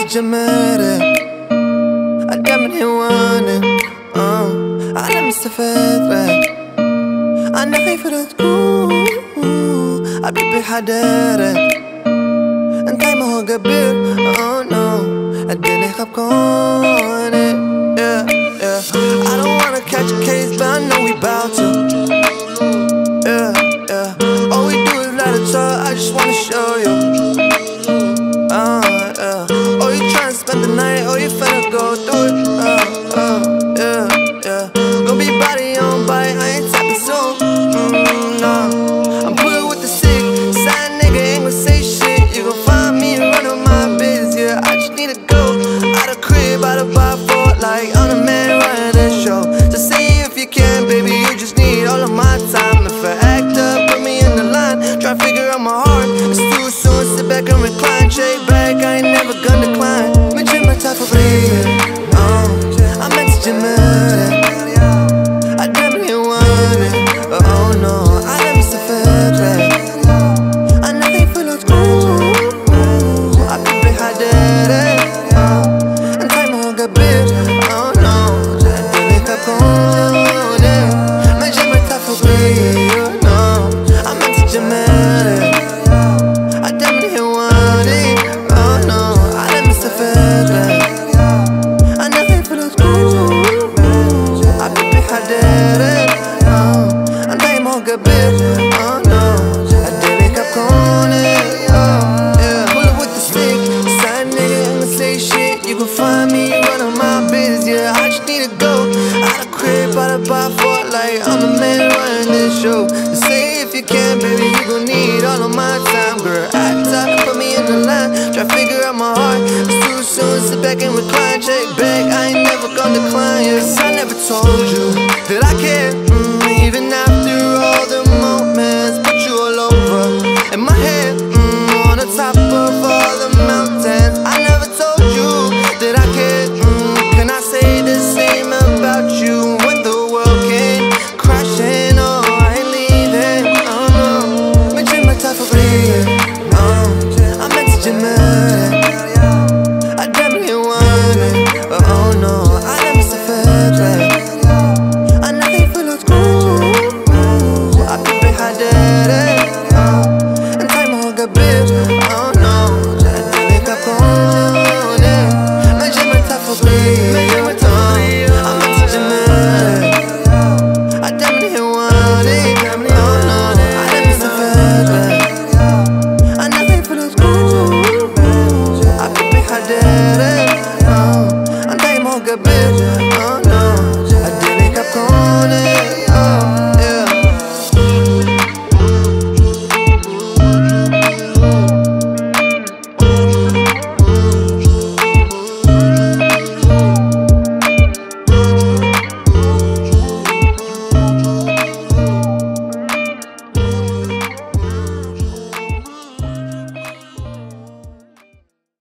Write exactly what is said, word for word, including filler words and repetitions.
متجمرة قدام من هوانة أنا مستفادة أنا خايفة لا تكون حبيبي حدارك انت ما هو قبل oh no الدنيا خبكوني yeah yeah I don't wanna catch a case but I know we bout to yeah yeah all we do is let it talk I just wanna show you uh yeah oh you tryna spend the night oh you finna go through it uh uh yeah yeah gonna be body on body I ain't tapping soon mm, no I'm put with the sick side nigga ain't gonna say shit you gon' find me running my business yeah I just need to go out of crib out of bar for like I'm the man running the show so say if you can baby you just need all of my time if I act up put me in the line try to figure out my heart it's too soon sit back and recline shake back I ain't never gonna decline Mejemerya Fkri I'm Mejemerya I definitely want it oh no I let me suffer أنا خايفة لا تكون حبيبي حدارك انت ما هو قبل oh no الدنيا خبكوني Mejemerya Fkri no I'm Mejemerya I definitely want it oh no I let me suffer أنا خايفة لا تكون حبيبي حدارك انت ما هو قبل oh no الدنيا خبكوني you can find me running my business, yeah. I just need to go out of crib, out of bar for like I'm the man running this show. Say if you can, baby, you gon' need all of my time, girl. Act up, put me in the line, try to figure out my heart. It's too soon, sit back and recline, check back. I ain't never gonna decline, yes. I never told you that I care, mm, even after all the moments. Put you all over in my head, mm, on the top of all the mountains. I never told you that I care, mm, can I say the same about you when the world came crashing? Oh, I ain't leaving, oh no Mejemerya Fkri, oh, I'm Mejemerya I definitely want it, oh no I let me suffer أنا خايفة لا تكون حبيبي حدارك انت ما هو قبل oh no الدنيا خبكوني Mejemerya Fkri